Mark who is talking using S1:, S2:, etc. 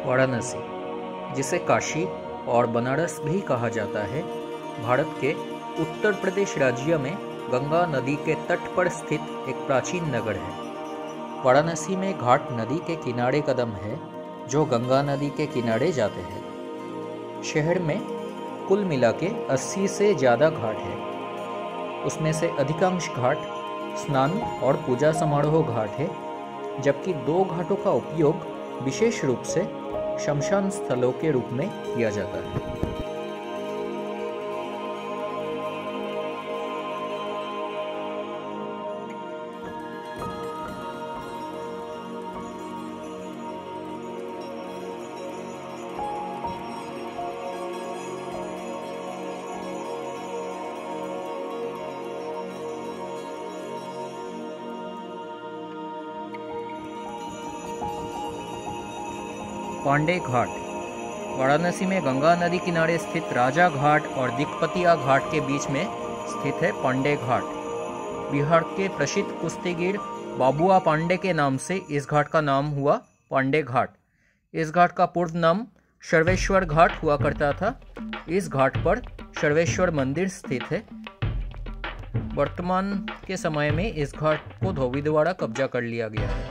S1: वाराणसी, जिसे काशी और बनारस भी कहा जाता है, भारत के उत्तर प्रदेश राज्य में गंगा नदी के तट पर स्थित एक प्राचीन नगर है। वाराणसी में घाट नदी के किनारे कदम है जो गंगा नदी के किनारे जाते हैं। शहर में कुल मिला के 80 से ज़्यादा घाट है। उसमें से अधिकांश घाट स्नान और पूजा समारोह घाट है, जबकि 2 घाटों का उपयोग विशेष रूप से शमशान स्थलों के रूप में किया जाता है। पांडे घाट वाराणसी में गंगा नदी किनारे स्थित राजा घाट और दिक्पतिया घाट के बीच में स्थित है पांडे घाट। बिहार के प्रसिद्ध कुश्तीगीर बाबुआ पांडे के नाम से इस घाट का नाम हुआ पांडे घाट। इस घाट का पूर्व नाम सर्वेश्वर घाट हुआ करता था। इस घाट पर सर्वेश्वर मंदिर स्थित है। वर्तमान के समय में इस घाट को धोबी द्वारा कब्जा कर लिया गया है।